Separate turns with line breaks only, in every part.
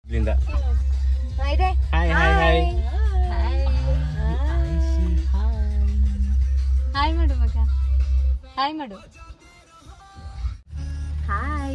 ಇಲ್ಲಿಂದ
hi
hi hi hi
hi ಮಾಡು ಮಗ, ಹಾಯ್ ಮಾಡು. ಹಾಯ್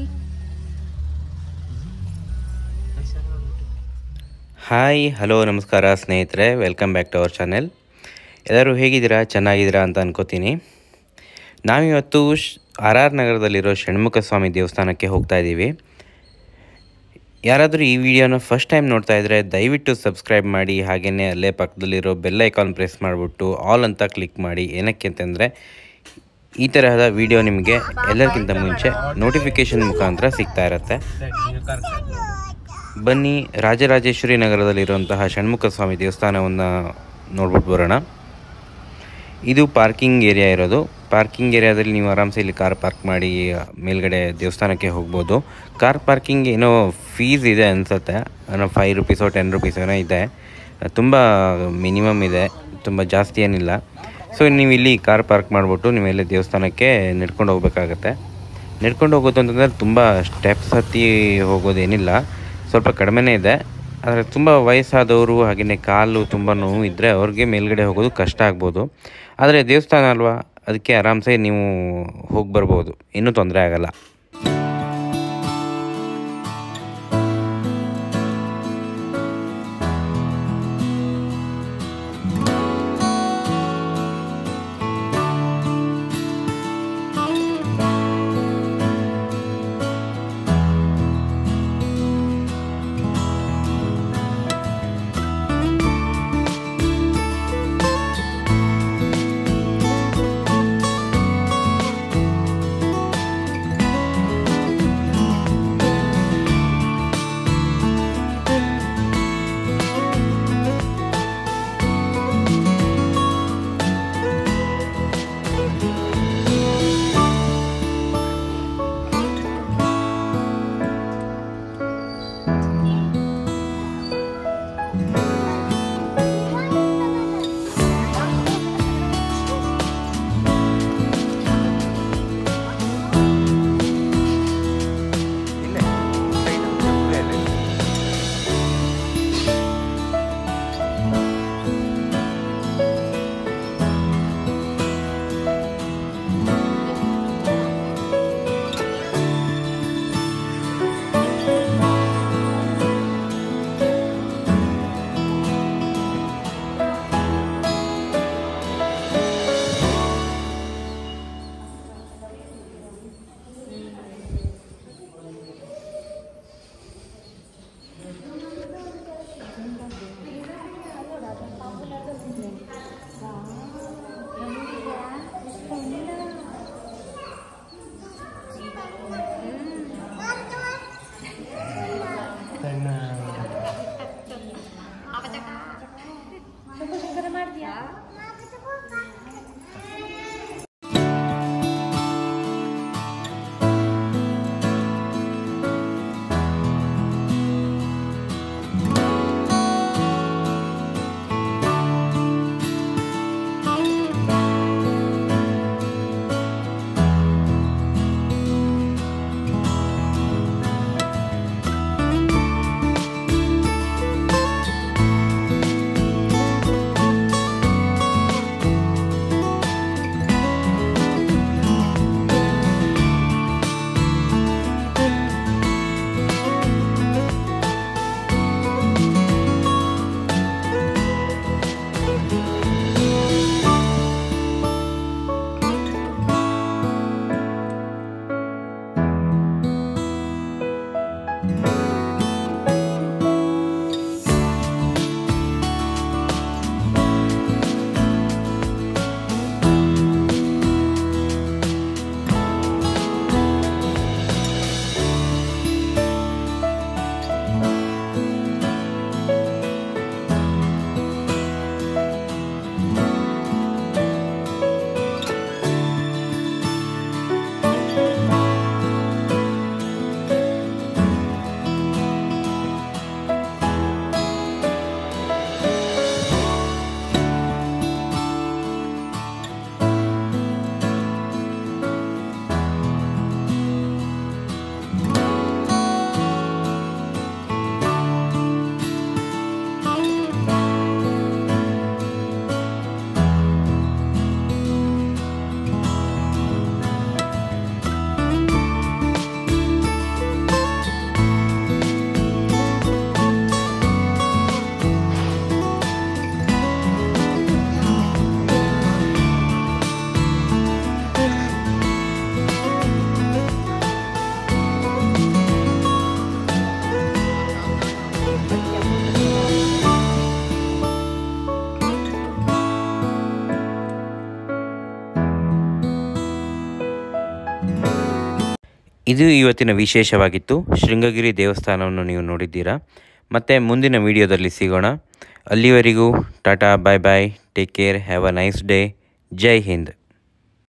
ಹಾಯ್ ಹಲೋ ನಮಸ್ಕಾರ ಸ್ನೇಹಿತರೆ, welcome back to our channel. ಎಲ್ಲರೂ ಹೇಗಿದ್ದೀರಾ? ಚೆನ್ನಾಗಿದ್ದೀರಾ ಅಂತ ಅನ್ಕೋತೀನಿ. ನಾವಿವತ್ತು ಆರ್ ಆರ್ ನಗರದಲ್ಲಿರೋ ಷಣ್ಮುಖ ಸ್ವಾಮಿ ದೇವಸ್ಥಾನಕ್ಕೆ ಹೋಗ್ತಾ ಇದ್ದೀವಿ. ಯಾರಾದರೂ ಈ ವಿಡಿಯೋನ ಫಸ್ಟ್ ಟೈಮ್ ನೋಡ್ತಾ ಇದ್ದರೆ ದಯವಿಟ್ಟು ಸಬ್ಸ್ಕ್ರೈಬ್ ಮಾಡಿ, ಹಾಗೆಯೇ ಅಲ್ಲೇ ಪಕ್ಕದಲ್ಲಿರೋ ಬೆಲ್ ಐಕಾನ್ ಪ್ರೆಸ್ ಮಾಡಿಬಿಟ್ಟು ಆಲ್ ಅಂತ ಕ್ಲಿಕ್ ಮಾಡಿ. ಏನಕ್ಕೆ ಅಂತಂದರೆ ಈ ತರಹದ ವಿಡಿಯೋ ನಿಮಗೆ ಎಲ್ಲರಿಗಿಂತ ಮುಂಚೆ ನೋಟಿಫಿಕೇಷನ್ ಮುಖಾಂತರ ಸಿಗ್ತಾ ಇರುತ್ತೆ. ಬನ್ನಿ, ರಾಜರಾಜೇಶ್ವರಿ ನಗರದಲ್ಲಿರುವಂತಹ ಷಣ್ಮುಖ ಸ್ವಾಮಿ ದೇವಸ್ಥಾನವನ್ನು ನೋಡ್ಬಿಟ್ಟು ಬರೋಣ. ಇದು ಪಾರ್ಕಿಂಗ್ ಏರಿಯಾ ಇರೋದು. ಪಾರ್ಕಿಂಗ್ ಏರಿಯಾದಲ್ಲಿ ನೀವು ಆರಾಮ್ಸೆ ಇಲ್ಲಿ ಕಾರ್ ಪಾರ್ಕ್ ಮಾಡಿ ಮೇಲ್ಗಡೆ ದೇವಸ್ಥಾನಕ್ಕೆ ಹೋಗ್ಬೋದು. ಕಾರ್ ಪಾರ್ಕಿಂಗ್ ಏನೋ ಫೀಸ್ ಇದೆ ಅನಿಸುತ್ತೆ, ಏನೋ 5 ರೂಪೀಸೋ 10 ರೂಪೀಸ್ ಏನೋ ಇದೆ. ತುಂಬ ಮಿನಿಮಮ್ ಇದೆ, ತುಂಬ ಜಾಸ್ತಿ ಏನಿಲ್ಲ. ಸೊ ನೀವು ಇಲ್ಲಿ ಕಾರ್ ಪಾರ್ಕ್ ಮಾಡಿಬಿಟ್ಟು ನೀವೆಲ್ಲ ದೇವಸ್ಥಾನಕ್ಕೆ ನಡ್ಕೊಂಡು ಹೋಗಬೇಕಾಗತ್ತೆ. ನಡ್ಕೊಂಡು ಹೋಗೋದು ಅಂತಂದರೆ ತುಂಬ ಸ್ಟೆಪ್ಸ್ ಹತ್ತಿ ಹೋಗೋದೇನಿಲ್ಲ, ಸ್ವಲ್ಪ ಕಡಿಮೆನೇ ಇದೆ. ಆದರೆ ತುಂಬ ವಯಸ್ಸಾದವರು ಹಾಗೆಯೇ ಕಾಲು ತುಂಬ ನೋವು ಇದ್ದರೆ ಅವ್ರಿಗೆ ಮೇಲ್ಗಡೆ ಹೋಗೋದು ಕಷ್ಟ ಆಗ್ಬೋದು. ಆದರೆ ದೇವಸ್ಥಾನ ಅಲ್ವಾ, ಅದಕ್ಕೆ ಆರಾಮ್ಸೆ ನೀವು ಹೋಗಿ ಬರ್ಬೋದು, ಇನ್ನೂ ತೊಂದರೆ ಆಗಲ್ಲ. ಇದು ಇವತ್ತಿನ ವಿಶೇಷವಾಗಿತ್ತು. ಶೃಂಗಗಿರಿ ದೇವಸ್ಥಾನವನ್ನು ನೀವು ನೋಡಿದ್ದೀರಾ. ಮತ್ತು ಮುಂದಿನ ವಿಡಿಯೋದಲ್ಲಿ ಸಿಗೋಣ. ಅಲ್ಲಿವರೆಗೂ ಟಾಟಾ, bye bye, take care, have a nice day. ಜೈ ಹಿಂದ್.